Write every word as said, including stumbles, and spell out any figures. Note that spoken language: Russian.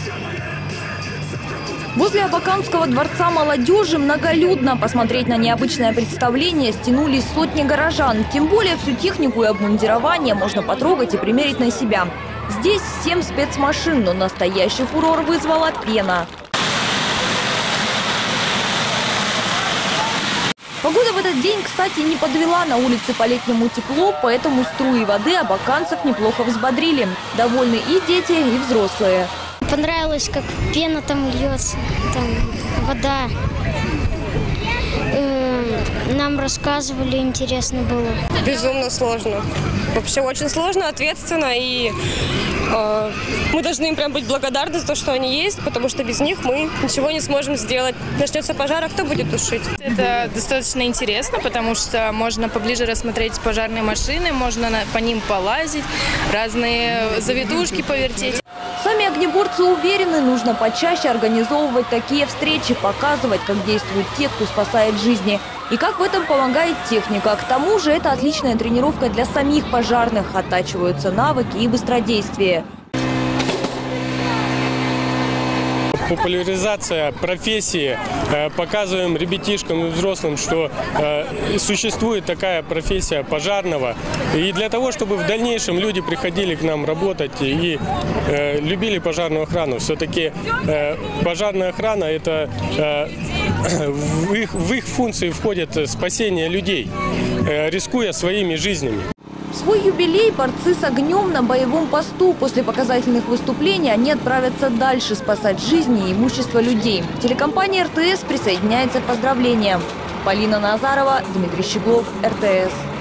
Возле Абаканского дворца молодежи многолюдно. Посмотреть на необычное представление стянулись сотни горожан. Тем более всю технику и обмундирование можно потрогать и примерить на себя. Здесь семь спецмашин, но настоящий фурор вызвала пена. Погода в этот день, кстати, не подвела. На улице по-летнему тепло, поэтому струи воды абаканцев неплохо взбодрили. Довольны и дети, и взрослые. Понравилось, как пена там льется, там вода. Нам рассказывали, интересно было. Безумно сложно. Вообще очень сложно, ответственно, и э, мы должны им прям быть благодарны за то, что они есть, потому что без них мы ничего не сможем сделать. Начнется пожар, а кто будет тушить? Это достаточно интересно, потому что можно поближе рассмотреть пожарные машины, можно на, по ним полазить, разные завитушки повертеть. Сами огнеборцы уверены, нужно почаще организовывать такие встречи, показывать, как действуют те, кто спасает жизни. И как в этом помогает техника. К тому же это отличная тренировка для самих пожарных. Оттачиваются навыки и быстродействие. Популяризация профессии. Показываем ребятишкам и взрослым, что э, существует такая профессия пожарного. И для того, чтобы в дальнейшем люди приходили к нам работать и э, любили пожарную охрану. Все-таки э, пожарная охрана – это э, в, их, в их функции входит спасение людей, э, рискуя своими жизнями. В свой юбилей борцы с огнем на боевом посту. После показательных выступлений они отправятся дальше спасать жизни и имущество людей. Телекомпания эр тэ эс присоединяется к поздравлениям. Полина Назарова, Дмитрий Щеглов, эр тэ эс.